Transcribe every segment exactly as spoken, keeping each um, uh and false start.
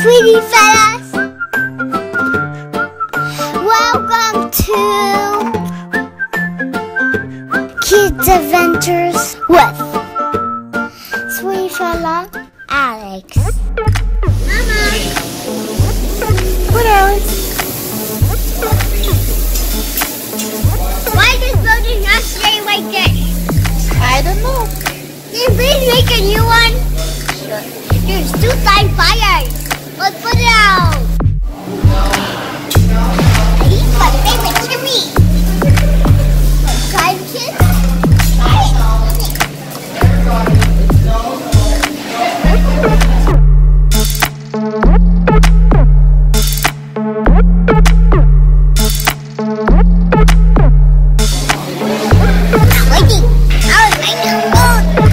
sweetie fellas. Welcome to Kids Adventures with Sweetie Fella Alex. Mama! What else? Why does building not stay like this? I don't know. Can you please make a new one? Sure. There's two time fires. Let's put it out. I eat my favorite chimney. Try it, kids. Try it. I'm waiting. I was making a phone.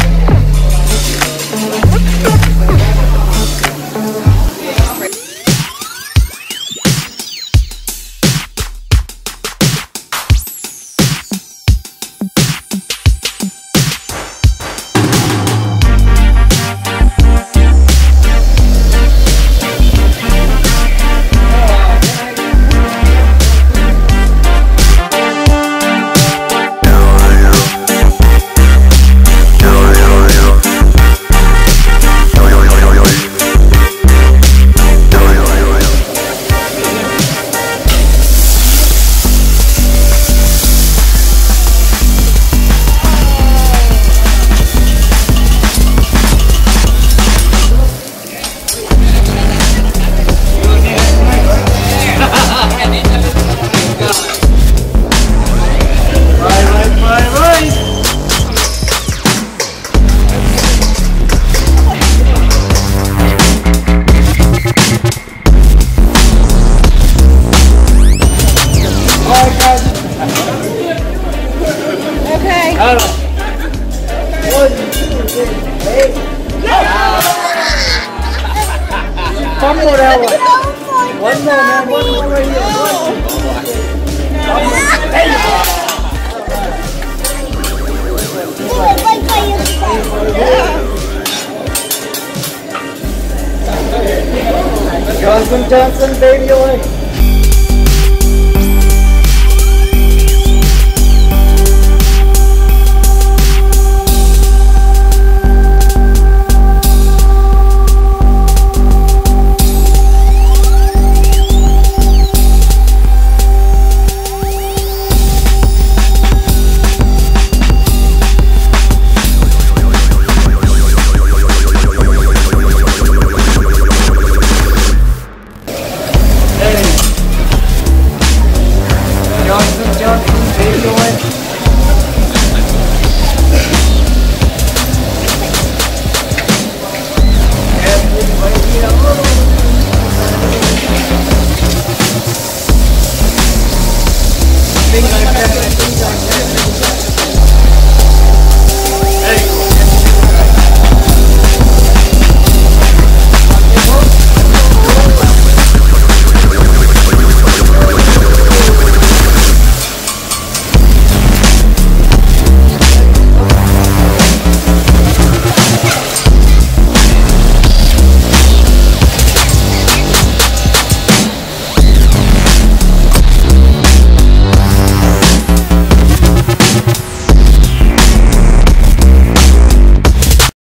One more that one. One more, man. One more right here. One more. Johnson, Johnson, baby away.